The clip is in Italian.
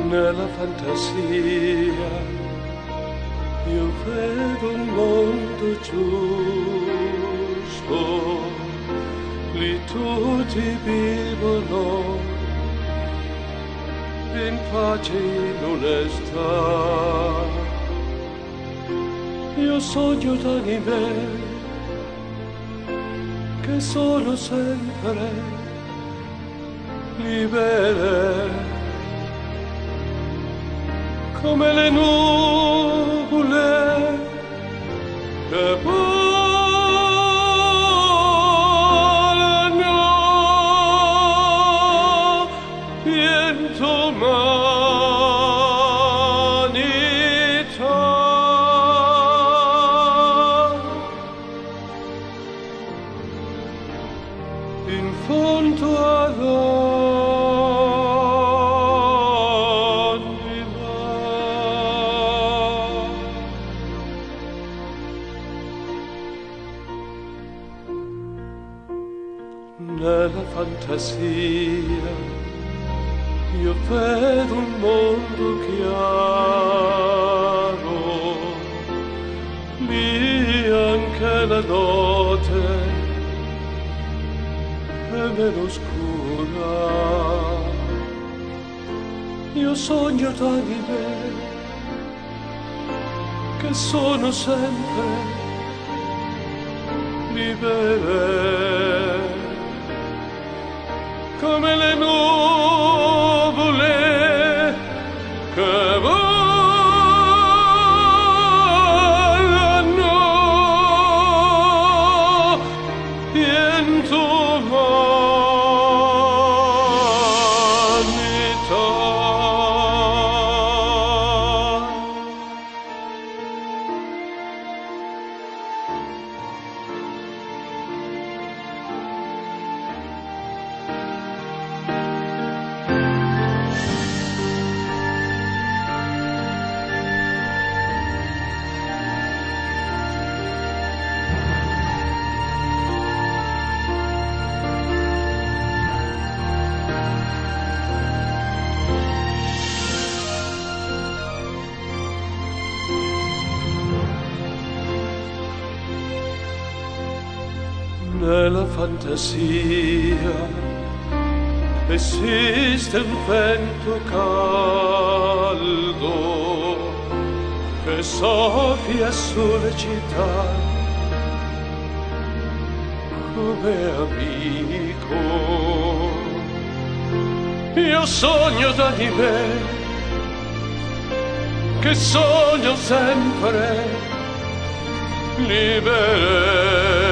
nella fantasia io vedo un mondo giusto, lì tutti vivono in pace, in onestà. Io sogno d'anime che sono sempre libere, come le nuvole che volano in umanità. In fondo all'anima, nella fantasia io vedo un mondo chiaro, lì anche la notte è meno scura. Io sogno d'anime che sono sempre libere, come le nuvole che volano in umanità. Nella fantasia esiste un vento caldo che soffia sulle città come amico. Io sogno d'anime che sono sempre libere,